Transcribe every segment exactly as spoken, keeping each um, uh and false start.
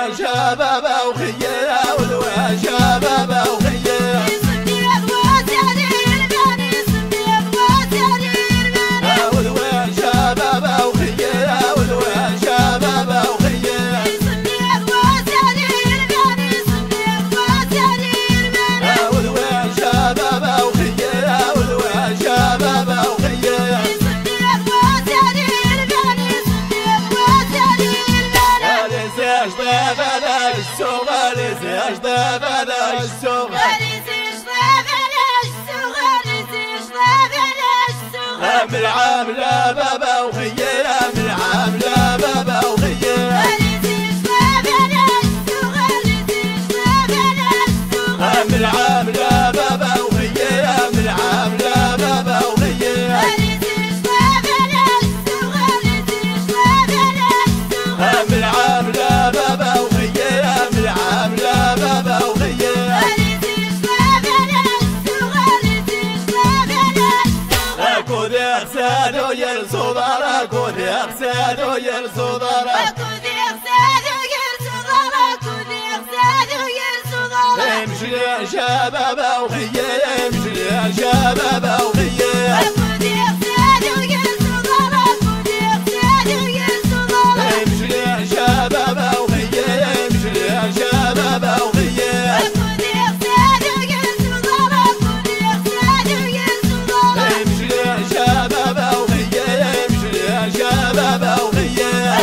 والوان شبابه وخيره والوان شبابه وخيره والوان شبابه وخيره والوان شبابه وخيره والوان شبابه وخيره والوان شبابه وخيره من عامله بابا وخيره من عامله بابا وخيره من عامله بابا وخيره من عامله بابا وخيره من عامله بابا وخيره من عامله بابا وخيره كود يغسل ويرسو ضرا كود يغسل ويرسو ضرا امشي يا شباب وخيّة امشي يا شباب وخيّة امشي يا شباب وخيّة امشي يا شباب وخيّة امشي يا شباب وخيّة امشي يا شباب وخيّة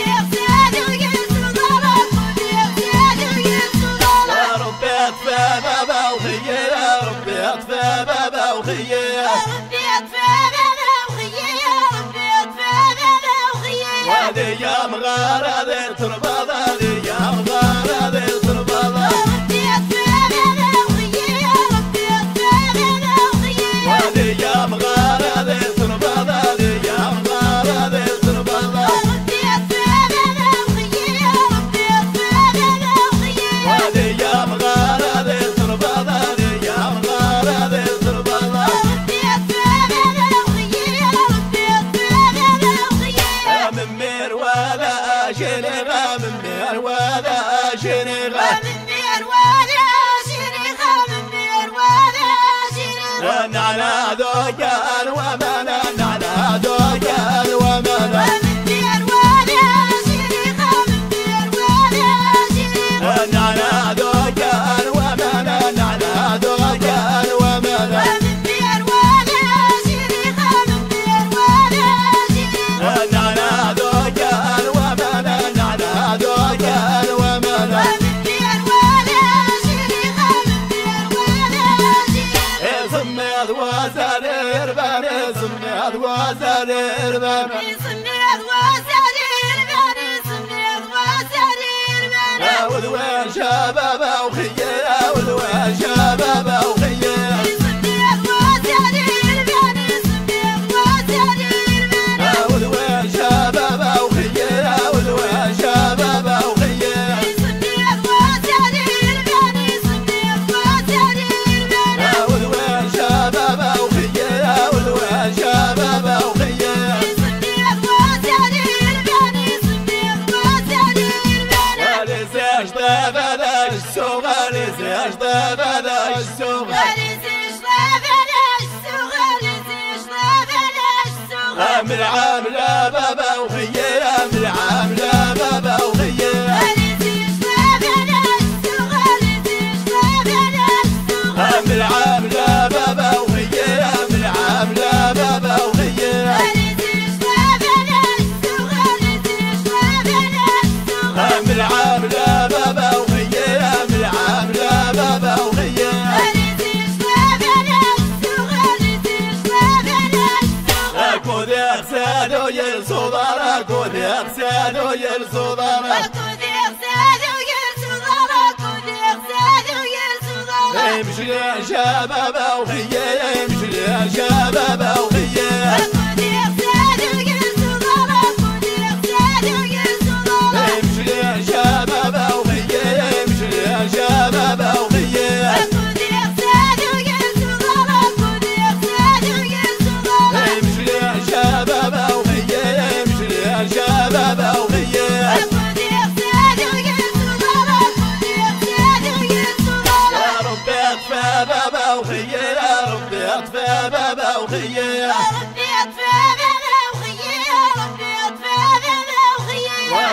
أطفى بابا وخيّة ربي أطفى بابا وخيّة ربي أطفى بابا وخيّة وهذه يا مغارة ذي تربضة هذه يا مغارة ذي تربضة ربي أطفى بابا وخيّة ربي أطفى بابا وخيّة وهذه يا مغارة ذي تربضة هذه يا مغارة ذي تربضة ربي أطفى بابا وخيّة ربي أطفى بابا وخيّة وهذه يا مغارة ذي تربضة هذه يا مغارة ذي تربضة ربي أطفى بابا وخيّة ربي أطفى بابا وخيّة من مير ولا شنغة من مير ولا شنغة من مير ولا شنغة من مير ولا شنغة نعنا ذوقان ومنا نعنا ذوقان ومنا من مير ولا شنغة من مير ولا شنغة نعنا ذوقان ومنا نعنا ذوقان ومنا من مير ولا شنغة من مير ولا شنغة نعنا ذوقان ومنا نعنا ذوقان ومنا من مير ولا شنغة من مير ولا شنغة سميت وزن إربان سميت وزن إربان سميت وزن إربان سميت وزن إربان والوان شبابه وخيّة والوان شبابه وخيّة سميت وزن إربان سميت وزن إربان والوان شبابه وخيّة والوان شبابه وخيّة سميت وزن إربان سميت وزن إربان والوان شبابه وخيّة والوان شبابه وخيّة سميت وزن إربان سميت وزن إربان لساش طابلاش السوق لساش طابلاش السوق لساش طابلاش السوق لساش طابلاش السوق من عامله بابا وخيّة من عامله بابا وخيّة لساش طابلاش السوق لساش طابلاش السوق من عامله بابا وخيّة من عامله بابا وخيّة لساش طابلاش السوق لساش طابلاش السوق من عامله بابا وخيّة من عامله بابا وخيّة لساش طابلاش السوق لساش طابلاش السوق كود يغسل ويرسو ضرا كود يغسل ويرسو ضرا كود يغسل ويرسو ضرا كود يغسل ويرسو ضرا امشي يا شباب وخيّة امشي يا شباب وخيّة كود يغسل ويرسو ضرا كود يغسل ويرسو ضرا امشي يا شباب وخيّة امشي يا شباب وخيّة كود يغسل ويرسو ضرا كود يغسل ويرسو ضرا امشي يا شباب وخيّة امشي يا شباب وخيّة كود يغسل ويرسو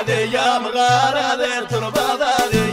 يا مغارة ذي تربة